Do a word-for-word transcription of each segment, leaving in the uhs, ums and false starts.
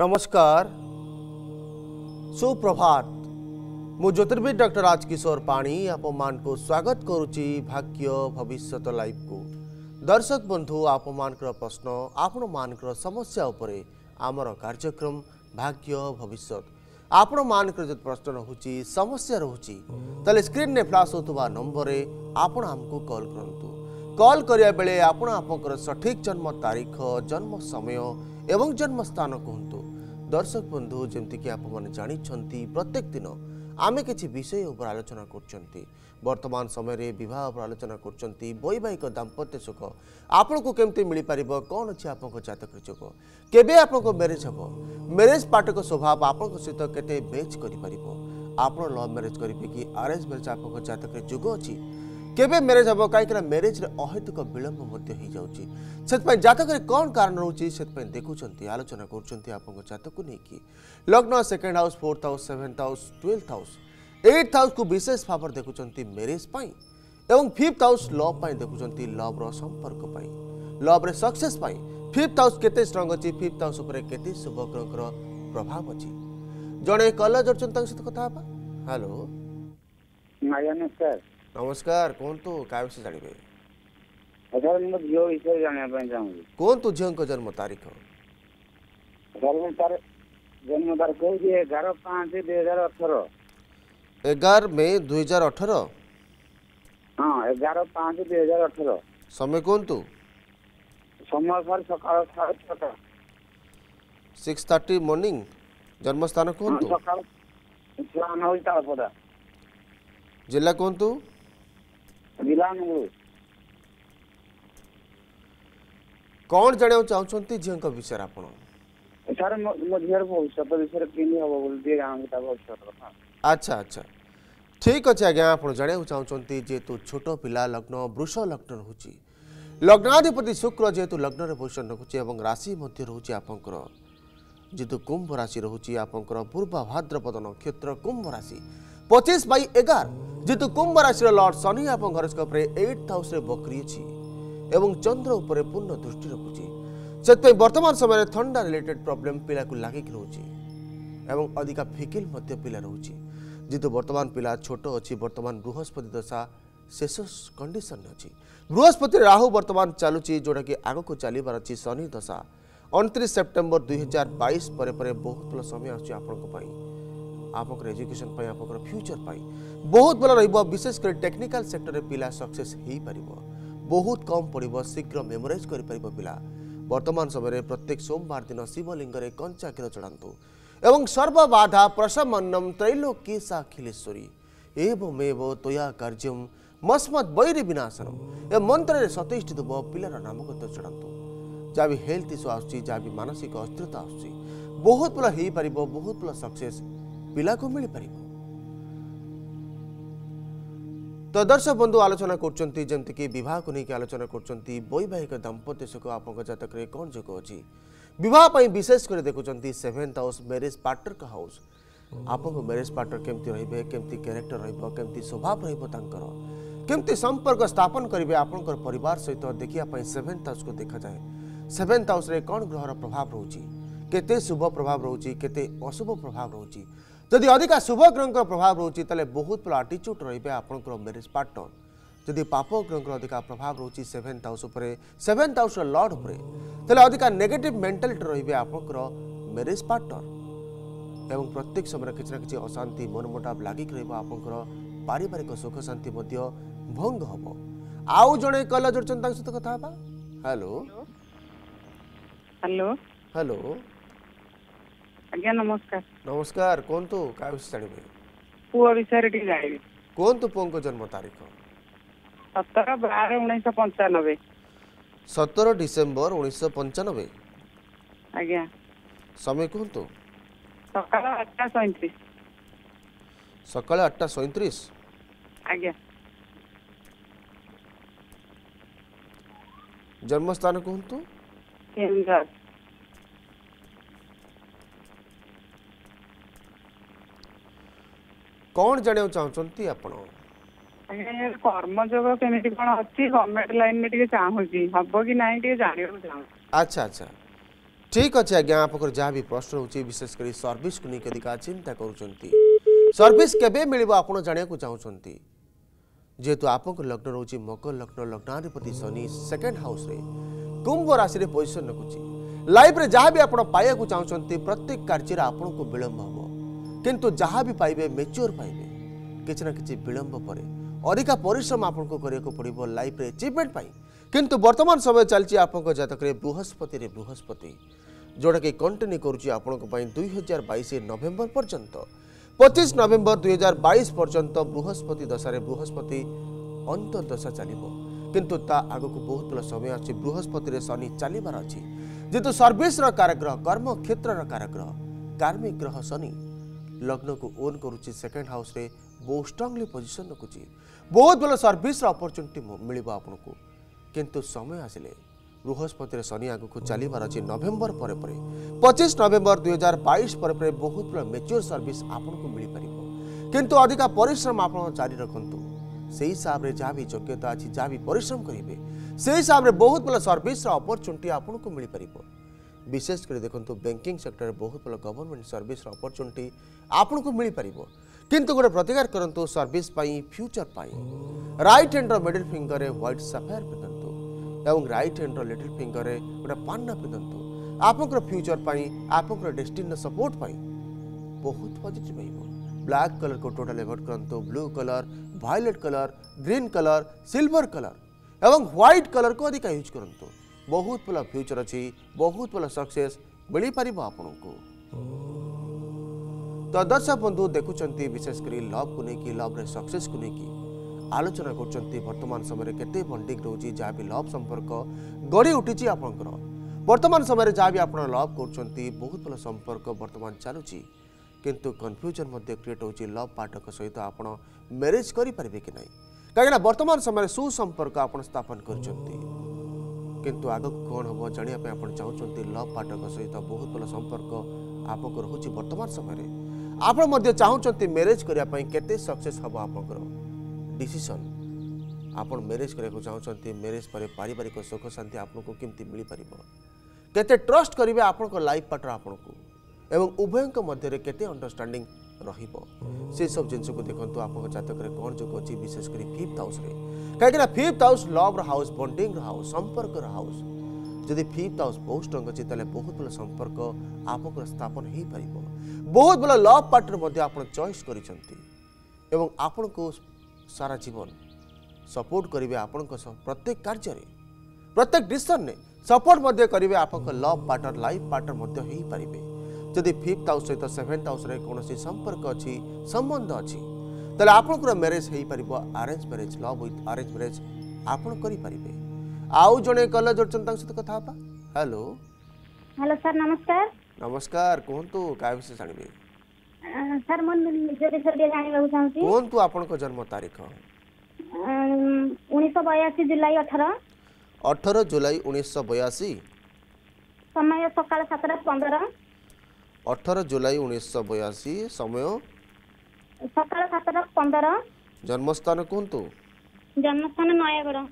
नमस्कार सुप्रभात मु ज्योतिर्विद डॉक्टर राजकिशोर पाणी आपण को स्वागत करुच्ची भाग्य भविष्यत लाइव को। दर्शक बंधु आपण प्रश्न आपण मान समस्या उपरे आमर कार्यक्रम भाग्य भविष्यत आपण मान जो प्रश्न रोचे समस्या रोचे तले स्क्रीन ने फ्लाश होता नंबर आपण आमको कॉल करंतु। कॉल करिया बेले आपण आपनकर सठिक जन्म तारीख जन्म समय एवं जन्म स्थान कहतु। दर्शक बंधु जमती कि आपने जानी प्रत्येक दिन आमे किसी विषय उपर आलोचना कर वर्तमान समय रे विवाह पर आलोचना कर वैवाहिक दाम्पत्य सुख आपन को केमती मिल पार कौन अच्छे आप जातक जोग केबे आपको मैरेज हम मैरेज पार्टक स्वभाव आपन सहित केते मैच कर आप लव मैरेज करेंगे कि अरेंज मैरेज आप जातक जोग अच्छी केबे मैरेज हम कहीं मैरेज रे अहेतुक विलंब से जातक कौन कारण रोचे से देखुं आलोचना कर जातक नहीं लग्न second house fourth house seventh house twelfth house eighth house को विशेष भाव देखुं मैरेज एवं फिफ्थ हाउस लव देखुं लव रो संपर्क लव रे सक्सेस फिफ्थ हाउस केते स्ट्रांग अच्छी फिफ्थ हाउस उपर केते शुभ ग्रह प्रभाव अच्छी जड़े कल जोड़े सहित कथा हेलो नमस्कार नमस्कार कौन तो क्या विषय जानवे सर मो झील विषय जानापी चाहूँगी कौन तो झील जन्म तारीख सर तार जन्म तारीख हूँ एगार पाँच दुई हजार अठर एगार मे दुई हजार अठर हाँ एगार पाँच दुई हजार अठर समय कौन तो समय सर सका साढ़े छटा सिक्स थर्टी मॉर्निंग जन्म स्थान कौन तो सका स्थान हो तालपदा जिला कौन तो जिला अनुगुल कौन जाना चाहते झील विषय आप सर मो झील भविष्य विषय केमी हम बोलते भविष्य अच्छा अच्छा ठीक अच्छे आज्ञा आप जाना चाहते जेहेतु छोट पिला लग्न वृष लग्न रोचे लग्नाधिपति शुक्र जेहेतु लग्न में पोजिशन रखुचे और राशि रोचे आपंकर जेहेतु कुंभ राशि रोचे आपंकर पूर्व भाद्रपद नक्षत्र कुंभ राशि पच्चीस बै एगार जेहेतु कुंभ राशि लॉर्ड शनि आप हॉरोस्कोप एट्थ हाउस रे बकरी अच्छी एवं चंद्र उपर पूर्ण दृष्टि रखुचे से वर्तमान समय थंडा रिलेटेड प्रॉब्लम पिला को लागिक रोचे एवं अधिका फिकिल पिला रोचे जेहेतु वर्तमान पिला छोट अच्छी वर्तमान बृहस्पति दशा शेष कंडीशन अच्छी बृहस्पति राहु वर्तमान चलुची जोटा कि आग को चलबार अच्छी शनि दशा उनतीस सेप्टेम्बर दुई हजार बैश पर बहुत भल समय आपर एजुकेशन आप फ्यूचर बहुत भल रशेषकर टेक्निकल सेक्टर पिला सक्सेस हो पार बहुत कम पड़ो शीघ्र मेमोराइज कर पिला वर्तमान समय प्रत्येक सोमवार दिन शिवलिंग कंचा क्षीर चढ़ातु एवं सर्वबाधा प्रशमन्नम त्रैलोक्य साखिलेश्वरी एवं एवं तया कार्यम मस्मत् वैरी विनाशनम ए मंत्र सतैष्ठित पिलार नामक चढ़ातु जहाँ भी हेल्थ इश्यू आसुची जहाँ भी मानसिक अस्थिरता आसुची बहुत भल हो पार बहुत भल सक्सेस पिला को मिल पार। तो दर्शक बंधु आलोचना करमती विवाह को लेकिन आलोचना कर वैवाहिक दाम्पत्य सुख आप जातक कौन जोग अच्छी विवाह विशेष कर देखुं सेवेन्थ हाउस मैरेज पार्टनर का हाउस आपको मैरेज पार्टनर केमती रे केमती कैरेक्टर रमती स्वभाव रमती संपर्क स्थापन करेंगे आपंकर परिवार सहित देखा सेवेन्थ हाउस को देखा जाए सेवेन्थ हाउस रे कौन ग्रहर प्रभाव रोचे केते शुभ प्रभाव रोचे केते अशुभ प्रभाव रोचे जदि अधिका शुभ ग्रह प्रभाव रोचे ताले बहुत बड़ा आटीट्यूड रे आपंकर मैरेज पार्टनर जदि पाप ग्रह अधिका प्रभाव रोचे seventh house seventh house lord उपर अधिका नेगेटिव मेंटालिटी रे आपंकर मैरेज पार्टनर एवं प्रत्येक समय किसी ना कि अशांति मनमुटाव लागिक रहा पारिवारिक सुख शांति भंग हम आउ जड़े कल जोड़न सहित कथा हेलो हेलो हेलो आज्ञा नमस्कार नमस्कार कौन तो क्या विषय जानवे पुआ विषय जानी कौन तो पुओं जन्म तारीख सतर बार उन्नीस पंचानबे सतर डिसेम्बर उन्नीस पंचानबे आज्ञा समय कौन तो सकाल आठटा सैंतीस सकाल आठटा सैंतीस आज्ञा जन्म स्थान कौन तो केंद्र कौन जाना चाहते आपण कर्म जोग केमिति कोन अछि गवर्नमेंट लाइन में टिके चाहूची हबो कि नाही टिके जानियो चाहू अच्छा अच्छा ठीक अच्छे आज्ञा आप जहाँ भी प्रश्न होची विशेषकर सर्विस को लेकर अधिक चिंता करुँच सर्विस केबे मिल आप जाना चाहते जेहेतु आप लग्न रोचे मकर लग्न लग्नाधिपति शनि सेकेंड हाउस रे कुंभ राशि रे पोजिशन रखुची लाइफ रे जहाँ भी आप पाया चाहते प्रत्येक कार्य आपन को विलंब हम किंतु जहाँ भी पाइबे मेच्योर पाइबे किसी ना कि विलंब पर अधिका परिश्रम आपको करने पड़ो लाइफ रे अचिवमेंट पाई किंतु वर्तमान समय चलती आप जातक बृहस्पति रे बृहस्पति जोटा कि कंटिन्यू करुच्ची आपण दुई हजार बैश नवेम्बर पर्यंत पच्चीस नवेम्बर दुई हजार बैश पर्यंत बृहस्पति दशा बृहस्पति अंत दशा चलो किंतु ता आग को बहुत भल समय अच्छे बृहस्पति रे शनि चलबार अच्छी जेहेतु सर्विस कारग्रह कर्म क्षेत्र कारग्रह कार्मिक ग्रह शनि लग्न को ओन करुच्ची सेकेंड हाउस रे बहुत स्ट्रांगली पोजिशन रखुची बहुत भल सर्विस अपॉर्चुनिटी मिल आपको किंतु समय आसिले बृहस्पति शनि आग को चलबार अच्छे नवेम्बर पर पच्चीस नवेम्बर दुई हजार बैश पर बहुत बड़ा मेच्योर सर्विस आपको मिल पार किंतु अधिका परिश्रम आप जारी रखु से हिसाब से जहाँ भी योग्यता अच्छी जहाँ भी परिश्रम करेंगे से हिसाब से बहुत बड़ा सर्विस अपॉर्चुनिटी आपको मिल पार विशेषकर देखो बैंकिंग सेक्टर बहुत बड़ा गवर्नमेंट सर्विस अपॉर्चुनिटी आपको मिल पार किंतु गोटे प्रतिकार करूँ service future right hand middle finger white sapphire पिंधतु एवं राइट हैंड लिटिल फिंगर गोटे पान्ना पिंधतु आपंकर फ्यूचर आपंकर डेस्टिनी सपोर्ट बहुत पॉजिटिव हो ब्लैक कलर को टोटल एवॉइड करंतु blue colour violet colour green colour silver colour एवं व्हाइट कलर को अधिक यूज करंतु बहुत भल फ्यूचर अच्छी बहुत भल सक्सेस मिल पार आपको तो दर्शक बंधु देखुंत विशेषकर लव को लेकिन लव रे सक्सेस को लेकिन आलोचना कर वर्तमान समय केते बंडिंग रोची जहाँ भी लव संपर्क गढ़ी उठी आपंकर वर्तमान समय जहाँ भी आप लव कर बहुत भल संपर्क वर्तमान चलुची किंतु कन्फ्यूजन मध्य क्रिएट होची लव पार्टनर सहित आप मैरिज करेंगे कि नहीं कहीं वर्तमान समय सुसंपर्क आप स्थापन कर किंतु आग कौन हम जानापी आप चाहते लव पार्टनर सहित बहुत भल संपर्क आपको रोचे वर्तमान समय आप चाहते मैरिज करने केते सक्सेस हम आप डिसीजन आप मैरिज करने चाहते मैरिज पर पारिवारिक सुख शांति आपको केमती मिल पार केते ट्रस्ट करेंगे आप लाइफ पार्टनर आपको एवं उभयों मध्य केते अंडरस्टैंडिंग रहिबो से सब जिनस को देखो आप जातक कौन जो अच्छी विशेषकर फिफ्थ हाउस कहीं fifth house love house bonding house संपर्क हाउस जदि फिफ्थ हाउस बहुत स्ट्रंग अच्छी बहुत भल संपर्क आप स्थापन हो पार बहुत भल लव पार्टनर आप चॉइस कर आपन को सारा जीवन सपोर्ट करेंगे आपण प्रत्येक कार्य प्रत्येक डिसीजन ने सपोर्ट करेंगे आप लव पार्टनर लाइफ पार्टनर हो पारे जदि फिफ्थ हाउस सहित सेवेन्थ हाउस कौन संपर्क अच्छी संबंध अच्छी तेल आपंकर मैरिज हो पार arrange marriage love with arrange marriage आप करेंगे आउ जड़े कल जोड़न सहित कथा हेलो हेलो सर नमस्कार नमस्कार कहतु क्या विषय जानवे सर मन निज विषय जानवा चाहूँ कहतु आपण जन्म तारीख उन्नीस बयासी जुलाई अठारह अठारह जुलाई उन्नीस बयासी समय सकाल सातटा पंद्रह अठारह जुलाई उन्नीस बयासी समय सकाल सातटा पंद्रह जन्मस्थान कहतु जन्मस्थान नयागढ़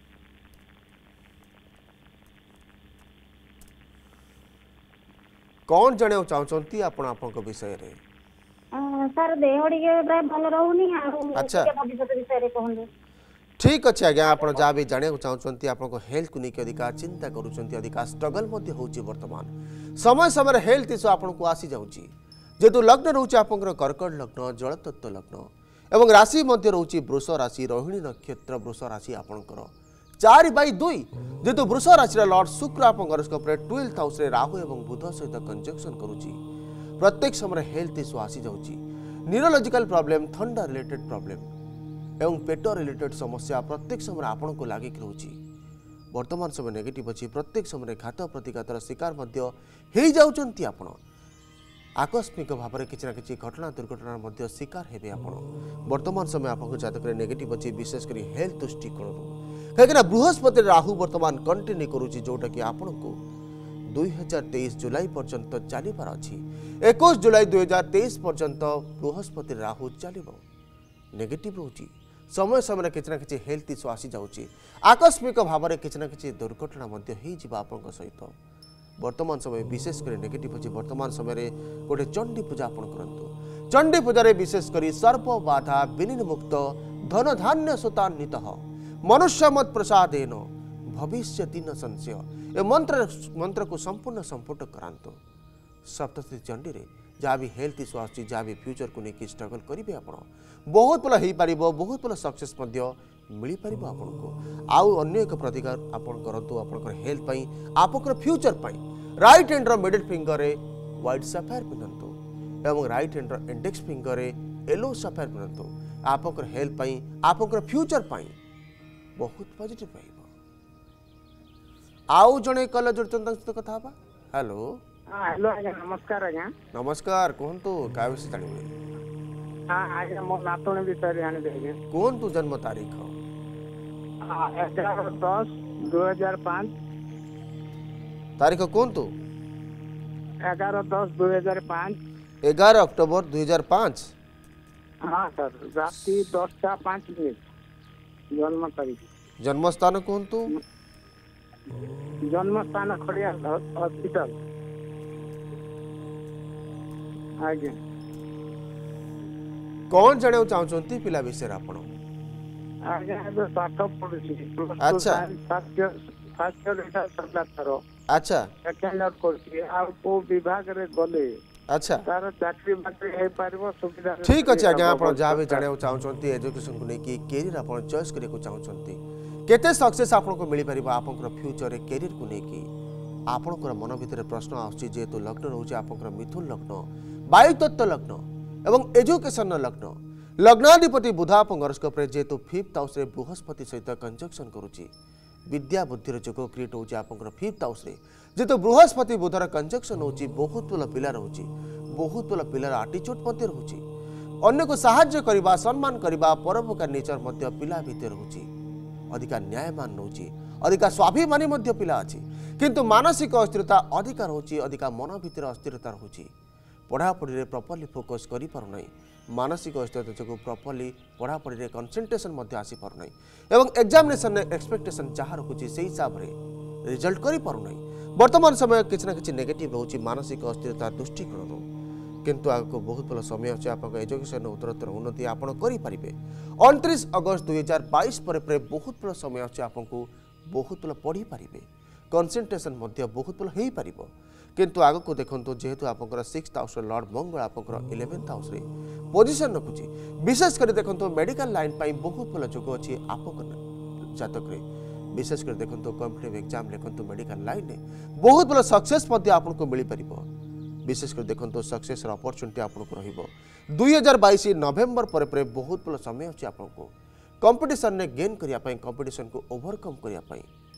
कौन जाना चाहते आपण आपन विषय रे सर देह टे भल रोनी अच्छा भविष्य विषय कहते ठीक अच्छे आज्ञा आप जहाँ भी जाना चाहते आपको हेल्थ को लेकिन अधिका चिंता करा स्ट्रगल वर्तमान समय समय हेल्थ इश्यू आपको आसी जाऊँगी जेहेतु लग्न रोचे आप कर्कट लग्न जलतत्व लग्न एवं राशि मध्य रोचे वृष राशि रोहिणी नक्षत्र वृष राशि आपंकर चार बै दुई जेहेतु वृष राशि लॉर्ड शुक्र आप ट्वेल्थ हाउस राहु एवं बुध सहित कंजक्शन करुच्ची प्रत्येक समय हेल्थ इश्यू आसी जाऊँगी न्यूरोलॉजिकल प्रॉब्लम थंडा रिलेटेड प्रॉब्लम एवं पेट रिलेटेड समस्या प्रत्येक समय आपण को लागिक रोची वर्तमान समय नेगेटिव अच्छी प्रत्येक समय घात प्रतिघातर शिकार हो जाउचंती आपण आकस्मिक भाव में किसी ना कि घटना दुर्घटना शिकार हेबे आपण वर्तमान समय आपको जातक नेगेटिव अच्छी विशेषकर हेल्थ दृष्टिकोण कहीं बृहस्पति राहु वर्तमान कंटिन्यू करुच्ची जोटा कि आपण को दुई हजार तेईस जुलाई पर्यंत चलबार अच्छी इक्कीस जुलाई दुई हजार तेईस पर्यंत बृहस्पति राहु चलो नेगेटिव रोची समय समय किसी ना कि हेल्थ इश्यू आसी जाऊँगी आकस्मिक भाव में किसी ना कि दुर्घटना सहित वर्तमान समय विशेष कर नेगेटिव अच्छी वर्तमान समय गोटे चंडी पूजा आपण करंतु चंडी पूजा विशेष कर सर्प बाधा विलीन मुक्त धन धान्य सुतान्वित मनुष्य मत प्रसादेन भविष्य तीन संशय ए मंत्र मंत्र को संपूर्ण संपुट करांतु सप्तशती चंडी रे जहाँ भी हेल्थ इश्यू आसी जहाँ भी फ्यूचर को लेकिन स्ट्रगल करेंगे आप बहुत भल हो पार बहुत भल सक्सेस मिल पार आपको आउ अन्य एक प्रतिकार आपन करतु आपनकर हेल्थ पाई आपनकर फ्यूचर पाई राइट हैंड रो मिडिल फिंगर रे व्हाइट सफायर पिनंतु एवं राइट हैंड रो इंडेक्स फिंगर रे येलो सफायर पिनंतु आपनकर हेल्थ पाई आपनकर फ्यूचर पाई बहुत पॉजिटिव पाइबो आउ जणे कल जोड़चंद सहित कथा बा हेलो हाँ हेलो आज्ञा नमस्कार आज्ञा नमस्कार कहतु क्या विषय जानिबे हाँ आज्ञा मो नातुणी विषय जानिबे आज्ञा कहतु जन्म तारीख एगारह दस दो हजार पाँच तारीख कहतु एगारह दस दो हजार पाँच एगारह अक्टोबर दुई हजार पाँच हाँ सर रात्रि दसटा पाँच मिनट जन्म तारीख जन्म स्थान कहतु जन्म स्थान खड़िया हॉस्पिटल आज्ञा कौन जाने चाहते पिला विषय आपण आज्ञा एबे पाठ पढुछि अच्छा। फर्स्ट ईयर फर्स्ट ईयर एटा सरला थरो अच्छा सेकंड ईयर करछि आ को विभाग रे गले अच्छा तार चाकरी बाकरी हे पारबो सुविधा ठीक अच्छे आज्ञा आप जहाँ भी जाने चाहते एजुकेशन को लेकिन कैरियर आप चॉइस करने चाहते केते सक्सेस आपको मिल पार आपंकर फ्यूचर कैरियर को लेकिन आपंकर मन भितर प्रश्न आसुची जेहेतु लग्न रोचे आपंकर मिथुन लग्न वायुतत्व लग्न एवं एजुकेशन लग्न लग्नाधिपति बुध आप हॉरोस्कोप रे जेहेतु फिफ्थ हाउस रे बृहस्पति सहित कंजक्शन करुची विद्या बुद्धि जोग क्रिएट होची आपंकर फिफ्थ हाउस रे जेहेतु बृहस्पति बुधर कंजक्शन होची बहुत भल पिला रहूची बहुत भल पिलार आटीट्यूड मध्य रहूची अन्य को सहाय्य करबा सम्मान करबा परोपकार नेचर मध्य पिला भितर रहूची अधिका न्यायमान रोची अधिका स्वाभिमानी मध्य पिला अछि किंतु मानसिक अस्थिरता अधिका रोची अधिका मन भितर अस्थिरता रोची पढ़ापढ़ी रे प्रॉपर्ली फोकस करि पारु नै मानसिक अस्थिरता जो प्रॉपर्ली पढ़ापढ़ी रे कंसंट्रेशन मध्य आसी पारु नै एवं एग्जामिनेशन रे एक्सपेक्टेशन जहाँ रखुची से हिसाब रे रिजल्ट करि पारु नै वर्तमान समय किछ ना किछ नेगेटिव रोची मानसिक अस्थिरता दृष्टिकोण किंतु आगको बहुत भल समय अच्छे आप एजुकेशन उत्तरोत्तर उन्नति आप करेंगे उनतीस अगस्त दुई हजार बैश पर बहुत भल समय अच्छे आपको बहुत भल पढ़ी पारे कंसंट्रेशन बहुत भल हो पार किंतु आगको देखो जेहेतु आप सिक्स हाउस लॉर्ड मंगल आप इलेवेन्थ हाउस पोजिशन रखुची विशेषकर देखो मेडिकल लाइन पर बहुत भल जोग अच्छी आप जातक विशेषकर देखो कॉम्पिटिटिव एग्जाम लिखु मेडिकल लाइन में बहुत भल सक्सेस आपको मिल पार विशेषकर देखो सक्सेस अपॉर्चुनिटी आपको रहिबो दुई हजार बैश नवेम्बर पर पर बहुत भल समय अच्छे आपको कंपटीशन ने गेन करने कंपटीशन को ओवरकम करने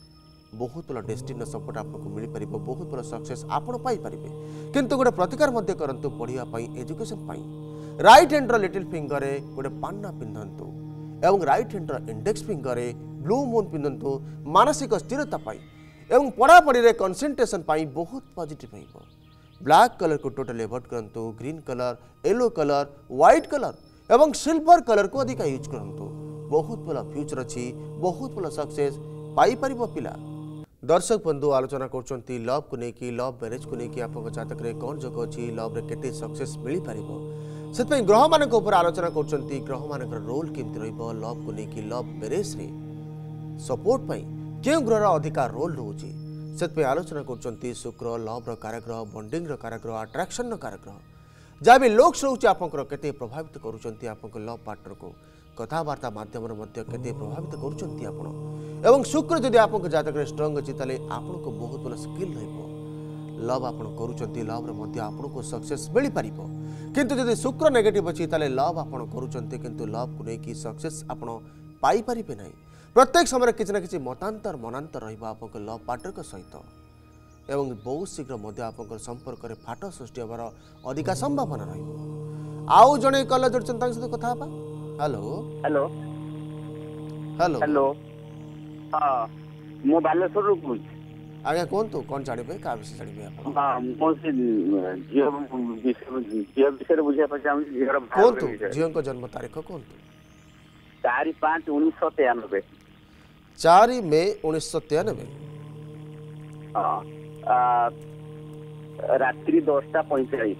बहुत भल डेस्टिनी सपोर्ट आपको मिल पार बहुत भल सक्सेस आपड़ पाइपर किंतु गोटे प्रतिकार करंतु पढ़ाई एजुकेशन राइट हैंड रो लिटिल फिंगर रे गोटे पान्ना पिंधंतु एवं राइट हैंड रो इंडेक्स फिंगर रे ब्लू मून पिंधंतु मानसिक स्थिरता पाई एवं पढ़ापढ़ी रे कंसंट्रेशन पाई बहुत पॉजिटिव होइबो ब्लैक कलर को टोटल एवॉइड करंतु green colour yellow colour white colour एवं सिल्वर कलर को अधिक यूज करंतु बहुत भल फ्यूचर अच्छी बहुत भल सक्सेस पाई परिबो पिला दर्शक बंधु आलोचना करछंती लव को लेकिन लव मैरेज को लेकिन आपको जातक रे कौन जोग अच्छी लव रे केते सक्सेस मिल पारिबो सेतपई ग्रह मान ऊपर आलोचना करछंती ग्रह मान रोल केमति रहइबो लव को लेकिन लव मैरेज रे सपोर्ट पाई केउ ग्रह अधिकार रोल रहउची से आलोचना कर शुक्र लव कारग्रह बंडिंग कारग्रह अट्राक्शन कारग्रह जहाँ भी लोक्स रोचे आपंकर केते प्रभावित करुचंती आपंक लव पार्टनर को कथबार्ता माध्यम केते प्रभावित करुचंती आपण एवं शुक्र जदि आपंक जातक स्ट्रांग अछि ताले आपनको बहुत बड़ स्किल रहइबो लव आपण करुचंती लव रे मध्य आपनको सक्सेस मिल पारिबो किंतु जदि शुक्र नेगेटिव अछि ताले लव आपण करुचंती किंतु लव को लेकी सक्सेस आपण पाई परिबे नै प्रत्येक समय किसी ना कि मतांतर मनांतर रहा आप लव पार्टनर सहित एवं बहुत शीघ्र मध्य आप संपर्क में फाट सृष्टि होवार अधिका संभावना रही जड़े कल जोड़छन सहित कथा हेलो हेलो हेलो हेलो हाँ मो बालेश्वर रु आज्ञा कहतु कौन जानवे क्या विषय जानवे हाँ मो से झील विषय विषय बुझा चाहिए कहतु झील जन्म तारीख कहतु चार पाँच उन्नीस सौ तेयानबे चार मे उन्नीस सौ तेयानबे रात्रि दसटा पैंतालीस।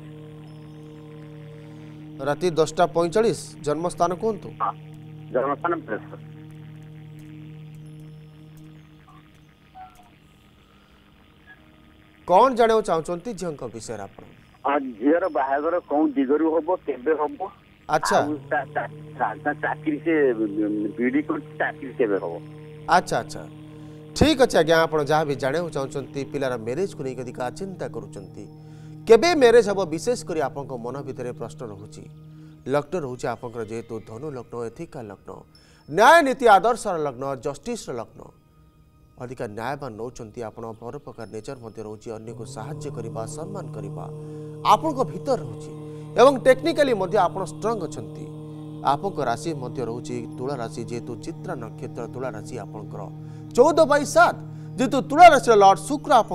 राति दसटा पैंचाश जन्म स्थान कहतु हाँ जन्मस्थान भुवनेश्वर। कौन जाना चाहते झील विषय आप झीर बाहागर कौन दिगरु हम केबे हम अच्छा चाकरी से बीडी कर चाकरी केबे हम अच्छा अच्छा ठीक अच्छे आज्ञा आप जहाँ भी जाना चाहते पिलार मैरेज को लेकर अधिका चिंता करुँच केबे मैरेज हम विशेषकर आप मन भितर प्रश्न रोचे लग्न रोचे आप जेहेतु धनु लग्न एथिका लग्न न्याय नीति आदर्श लग्न जस्टिस लग्न अधिका न्यायवान नौकरी आप पर प्रकार नेचर रोचे अन्य को साहाय्य करने सम्मान करने आपण भीतर रोचे एवं टेक्निकाली आप स्ट्रंग अच्छा आप राशि रोचे तुला राशि जेहेतु चित्रा नक्षत्र तुला राशि आपंकर चौदह बै सात जेहेतु तुला राशि लॉर्ड शुक्र आप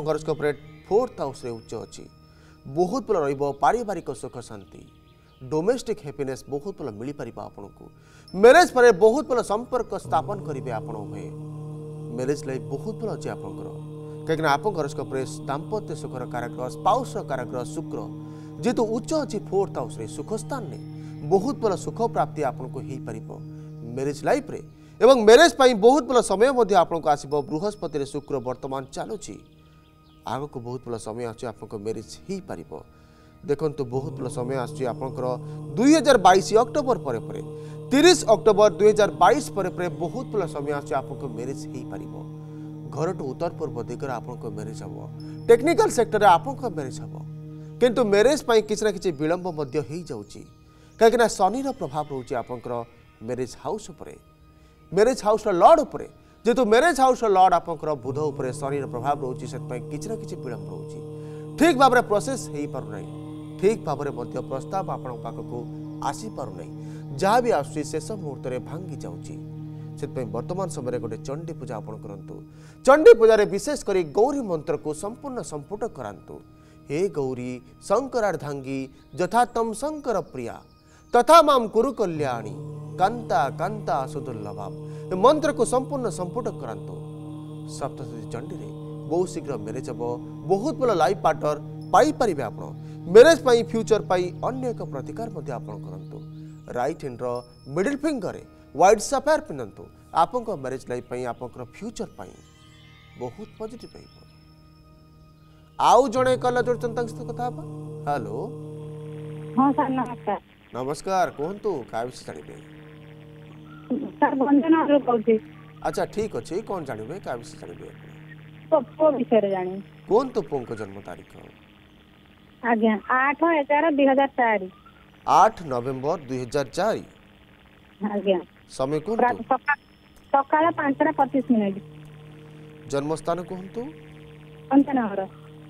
फोर्थ हाउस उच्च अच्छी बहुत भल ररिवारिक सुख शांति डोमेस्टिक हैप्पीनेस बहुत भल मिल पार आपन को मैरेज पर बहुत भल संपर्क स्थापन करेंगे आपण हुए मैरेज लाइफ बहुत भल अच्छे आपंकर कहीं आप दाम्पत्य सुखर कारक स्पाउस कारक शुक्र जेहेतु उच्च अच्छी फोर्थ हाउस सुख स्थान में बहुत भल सुख प्राप्ति आपको हो पार मैरेज लाइफ रे एवं मैरेज पर बहुत भल समय आपको आसो बृहस्पति शुक्र वर्तमान चलुची आग को बहुत भल समय आप मैरेज हो पार देखु बहुत भल समय आपर दुई हजार बैश अक्टोबर पर तीस अक्टोबर दुई हजार बैश पर बहुत भल समय आपको मैरेज हो पार घर टू उत्तर पूर्व दिगरे आपको मैरेज हम टेक्निकल सेक्टर आपको मैरेज हम किंतु मैरेज पर किसी ना कि विलंब हो जाऊँगी कहीं शनि प्रभाव रोचे आपंकर मैरेज हाउस उपरे मैरेज हाउस लॉर्ड उपरे जेहेतु मैरेज हाउस लॉर्ड आपंकर बुध उपरे शनि प्रभाव रोचे से किसी ना कि विलंब रोचे ठीक भाव में प्रोसेस हो पारना ठीक भाव में प्रस्ताव आपण पाखक आसी पारना जहाँ भी आसूँ शेष मुहूर्त में भांगी जाऊँगी से वर्तमान समय गोटे चंडी पूजा आप करूँ चंडी पूजा विशेषकर गौरी मंत्र को संपूर्ण संपुट करातु हे गौरी शंकरार्धांगी यथा तम शंकर प्रिया तथा माम कुरु कल्याणी कांता कांता सुदुर्लभ मंत्र को संपूर्ण संपुट करातु सप्तशती चंडी रे बहुत शीघ्र मैरेज हम बहुत भल लाइफ पार्टनर पाई परिबे आपण मैरेज पाई फ्यूचर पाई अन्य एक प्रतिकार मध्य आपण करंतु राइट हैंड रो मिडिल फिंगर रे व्हाइट सफायर पिनंतु आपन मैरेज लाइफ पाई आपन फ्यूचर पाई बहुत पॉजिटिव पाई आउ जणे कला जोड़चन तंग से कथा बा हेलो हां सर नमस्कार नमस्कार कहंतु का विषय जानिबे सर वंदना रो कहते अच्छा ठीक अछि कोन जानिबे का विषय जानिबे तो पो विषय रे जानि कोन तो पोंक जन्म तारीख आज्ञा आठ ग्यारह दो हज़ार चार आठ नवंबर दो हज़ार चार आज्ञा समय कोन सकाळ पाँच टा पच्चीस मिनिट जन्म स्थान कहंतु पंचनगर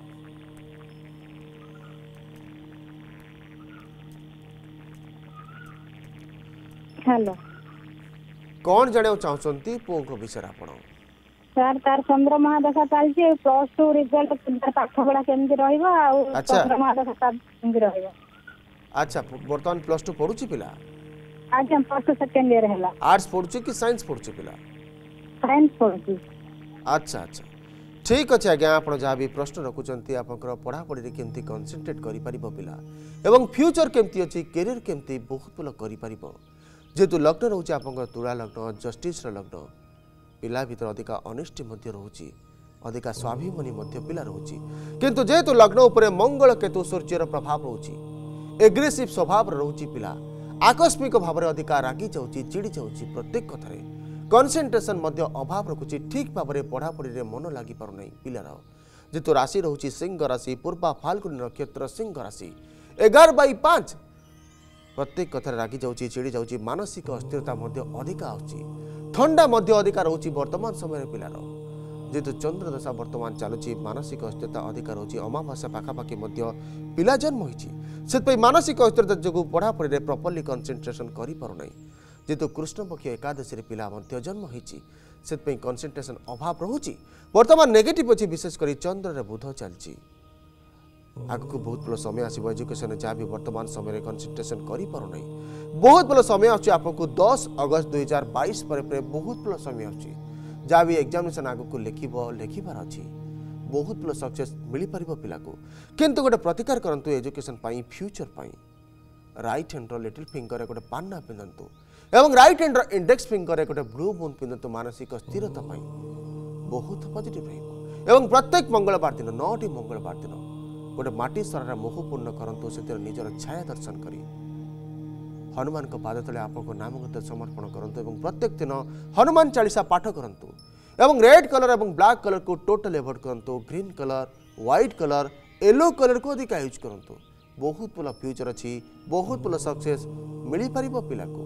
हेलो कौन जाने चाहते पुओ को विषय आप सर तार चंद्र महादशा चलती प्लस टू रिजल्ट पाठ पढ़ा केमती चंद्र महादशा केमती रहिबो अच्छा वर्तमान प्लस टू पढुची पिला आज हम प्लस टू सेकंड ईयर हैला आर्ट्स पढुची कि साइंस पढुची पिला साइंस पढुची अच्छा अच्छा ठीक अच्छे आज्ञा आप जहाँ भी प्रश्न रखुंट आप पढ़ापढ़ी केमती कनसेंट्रेट कर पिला एवं फ्यूचर केमती अच्छी कैरियर केमती बहुत भल कर जेहेतु लग्न रोचे आप तुला लग्न जस्टिस लग्न पिला भीतर अधिका अनिष्टि रोचे अधिका स्वाभिमानी पिला रोचे किंतु जेहेतु लग्न उपरे मंगल केतु सूर्यर प्रभाव रोचे एग्रेसिव स्वभाव रोचे पिला आकस्मिक भाव में अधिका रागी जाऊँगी चिड़ी जाऊँगी प्रत्येक कथार कनसेंट्रेशन अभाव रखुची ठीक भाव में पढ़ापढ़ी में मन लगी पारना पिलार जेहेतु राशि रोचे सिंह राशि पूर्वा फाल्गुनी नक्षत्र सिंह राशि एगार बै पाँच प्रत्येक कथार रागी जाऊँगी चिड़ी जाऊँगी मानसिक अस्थिरता अधिका आउची ठंडा अधिका रोचे वर्तमान समय पिलार जेहेतु चंद्र दशा वर्तमान चलुची मानसिक अस्थिरता अधिका रोचे अमावास्या पाखापाखि पिला जन्म होती मानसिक अस्थिरता जो पढ़ापढ़ी में प्रॉपर्ली कनसेंट्रेशन कर पारना जेहेतु कृष्णपक्ष एकादशी पिला जन्म होती कनसेंट्रेशन अभाव रोचे वर्तमान नेगेटिव अच्छी विशेषकर चंद्र बुध चलती आग को बहुत भल समय आसो एजुकेशन जहाँ भी वर्तमान समय कनसेंट्रेशन कर पारना बहुत भल समय आपको दस अगस्त दुई हजार बैश पर बहुत भल समय जहाँ भी एग्जामिनेशन आग को लिख लिखार अच्छी बहुत भल सक्सेस मिल पार पिला को किंतु गोटे प्रतिकार करंतु एजुकेशन पाई फ्यूचर पाई राइट हैंड लिटिल फिंगर गोटे पान्ना पिंधतु एवं राइट हैंड इंडेक्स फिंगर गोटे ब्लू मून पिंधतु मानसिक स्थिरता पाई बहुत पॉजिटिव रहिबो एवं प्रत्येक मंगलवार दिन नौटी मंगलवार दिन गोटे माटी सरार मोह पूर्ण करंतु से निजर छाया दर्शन करी हनुमान को पाद तले आपको नामगत समर्पण करंतु एवं प्रत्येक दिन हनुमान चालीसा पाठ करंतु एवं रेड कलर एवं ब्लैक कलर को टोटल एवॉइड करंतु green colour white colour yellow colour को अधिक यूज करंतु बहुत भल फ्यूचर अच्छी बहुत भल सक्सेस मिल पार पिला को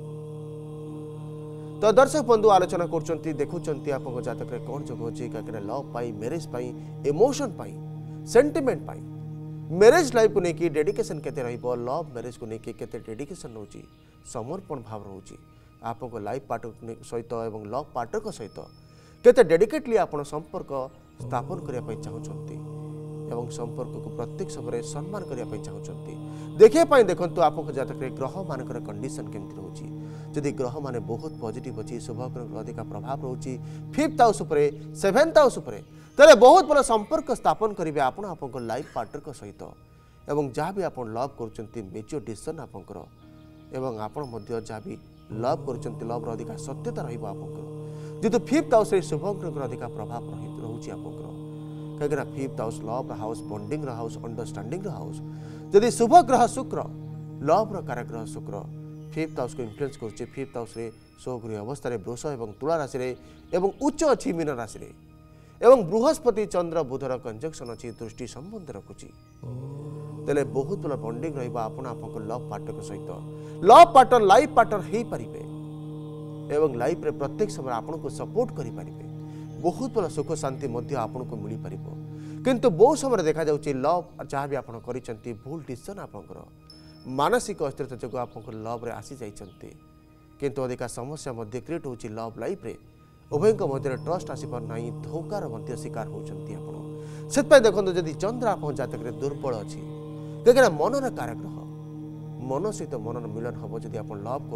तो दर्शक बंधु आलोचना कर देखुंत आप जातक कौन जोग अच्छी कहीं लव पाई मैरिज पाई इमोशन पाई सेंटिमेंट पाई मैरिज लाइफ को लेकिन डेडिकेशन केते रहिबो लव मैरिज को लेकिन केते डेडिकेशन रोची समर्पण भाव रोची आपको लाइफ पार्टनर सहित एवं लव पार्टनर सहित केते डेडिकेटली आपण संपर्क स्थापन करिया पई चाहउछंती एवं संपर्क को प्रत्येक समय सम्मान करिया पई चाहउछंती देखिए पई देखंतु आपको जातक ग्रह मानकर कंडीशन केमति रोची जदि ग्रह माने बहुत पॉजिटिव अछि शुभ ग्रह अधिक प्रभाव रोची फिफ्थ हाउस उपरे सेवेंथ हाउस उपरे तेरे बहुत बड़ा संपर्क स्थापन करेंगे आपण आपन लाइफ पार्टनर सहित एवं जहाँ भी आप लव कर मेच्योर डिसीजन आपंकर एवं आपण मध्य जहाँ भी लव कर लव अधिक सत्यता रहिबो आपंकर जेतु फिफ्थ हाउस रे शुभ ग्रह अधिक प्रभाव रोचे आपंकर कहीं fifth house love house bonding house understanding house जदि शुभ ग्रह शुक्र लव कारग्रह शुक्र फिफ्थ हाउस को इन्फ्लुएंस कर फिफ्थ हाउस रे स्वगृह अवस्था वृष और तुला राशि रे एवं उच्च अच्छी मीन राशि रे एवं बृहस्पति चंद्र बुधर कंजक्शन अच्छी दृष्टि संबंध रखुची तेले बहुत भल बॉन्डिंग रहिबा आपण आपन लव पार्टनर सहित लव पार्टनर लाइफ पार्टनर हेई परिबे एवं लाइफ रे प्रत्येक समय आपन को सपोर्ट करि परिबे बहुत भल सुख शांति मध्य आपन को मिली परिबो किंतु बहुत समय देखा जाउची लव जहाँ भी आपन करिसंती भूल डिसीजन आपनकर मानसिक अस्थिरता जगह आपन लव रे आसी जाइसंती किंतु अधिका समस्या मध्य क्रिएट होची लव लाइफ रे उभय मध्य ट्रस्ट आसपार ना धोकार मध्य शिकार होती से देखो जदि चंद्र आप जातक दुर्बल अच्छी कहीं मनर कारग्रह मन सहित मन मिलन हम जदि आप लव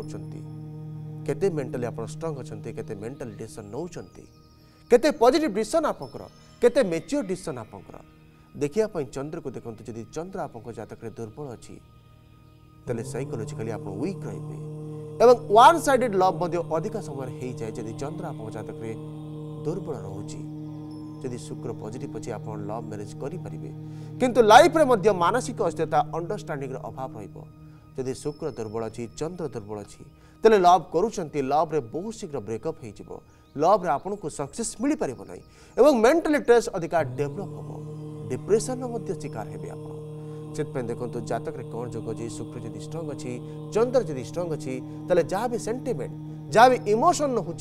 कर मेन्टाली आप स्ट्रंग अच्छा केते मेन्टाल डिसीजन नौकरी केते पॉजिटिव डिसीजन आपंकर केते मैच्योर डिसीजन आपंकर देखिया चंद्र को देखो जदि चंद्र आप जातक दुर्बल अच्छी तेल साइकोलॉजिकली आप वीक रहिबे एवं वन साइडेड लव मध्य अधिक समय हो जाए जदि चंद्र आप जातक दुर्बल रोची जदि शुक्र पॉजिटिव अच्छी आप लव मैरिज करेंगे किंतु लाइफ रे मध्य मानसिक अस्थिरता अंडरस्टैंडिंग अभाव रहिबो जदि शुक्र दुर्बल अच्छी चंद्र दुर्बल अच्छी तेल लव करूछंती लव रे बहुत शीघ्र ब्रेकअप हो जिवो लव रे आपन को सक्सेस मिल पारिबो नै एवं मेंटली स्ट्रेस अधिक डेवलप होबो डिप्रेशन मध्य शिकार हेबे आपन से देखो जातक कौन जोग अच्छी शुक्र जदि स्ट्रंग अच्छी चंद्र जदि स्ट्रंग अच्छी ताले जहाँ भी सेंटिमेंट जहाँ भी इमोशन हो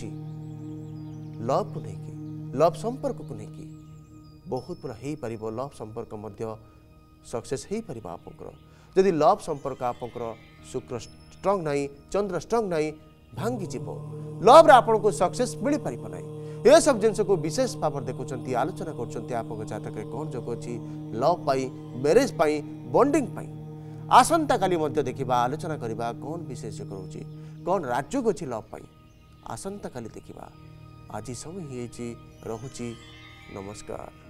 लव को लेकिन लव संपर्क को लेकिन बहुत पूरा हो पार लव संपर्क मध्य सक्सेस हो पार आपंकर जदि लव संपर्क आपंकर शुक्र स्ट्रंग ना चंद्र स्ट्रंग ना भांगी जीव लव रे आपन को सक्सेस मिल पार ना ये सब जिनस को विशेष भाव देखुं आलोचना कर जातक कौन जोग अच्छी लव पाई मैरिज पाई बॉन्डिंग पाई आसंता काली मध्य देखिबा आलोचना करिबा कौन विशेष करूची कौन राज्य अच्छी लव पाई आसंता काली देखिबा आज समय ही रहुची नमस्कार।